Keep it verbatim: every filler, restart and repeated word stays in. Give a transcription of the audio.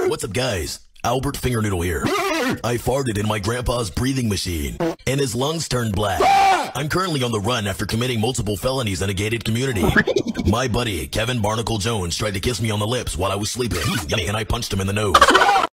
What's up, guys? Albert Fingernoodle here. I farted in my grandpa's breathing machine, and his lungs turned black. I'm currently on the run after committing multiple felonies in a gated community. My buddy, Kevin Barnacle Jones, tried to kiss me on the lips while I was sleeping, and I punched him in the nose.